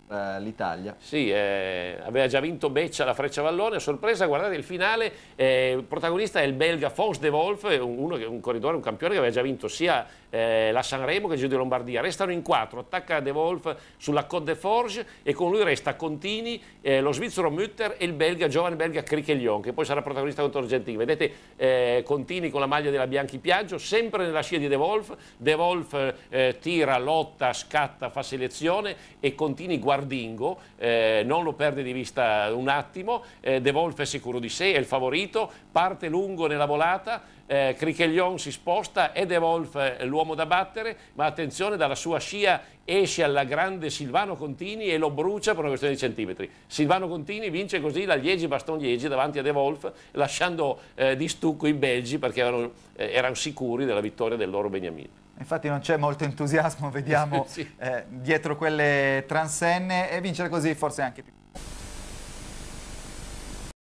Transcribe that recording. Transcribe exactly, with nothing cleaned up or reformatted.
eh, l'Italia. Sì, eh, aveva già vinto Beccia la Frecciavallone, a sorpresa, guardate il finale, eh, il protagonista è il belga Fons de Wolf, uno, un corridore, un campione che aveva già vinto sia eh, la Sanremo che il Giro di Lombardia. Restano in quattro, attacca de Wolf sulla Côte de Forges e con lui resta Contini, eh, lo svizzero Mütter e il belga, giovane belga Criquelion, che poi sarà protagonista contro l'Argentina. Vedete eh, Contini con la maglia della Bianchi Piaggio, sempre nella scia di de Wolf, de Wolf eh, tira, lotta, scatta, fa selezione e Contini guardingo, eh, non lo perde di vista un attimo, eh, de Wolf è sicuro di sé, è il favorito, parte lungo nella volata, eh, Criquelion si sposta, è de Wolf eh, l'uomo da battere, ma attenzione, dalla sua scia esce alla grande Silvano Contini e lo brucia per una questione di centimetri. Silvano Contini vince così la Liegi-Bastogne-Liegi davanti a de Wolf, lasciando eh, di stucco i belgi perché erano, eh, erano sicuri della vittoria del loro beniamino. Infatti non c'è molto entusiasmo, vediamo, sì. eh, dietro quelle transenne, e vincere così forse anche più.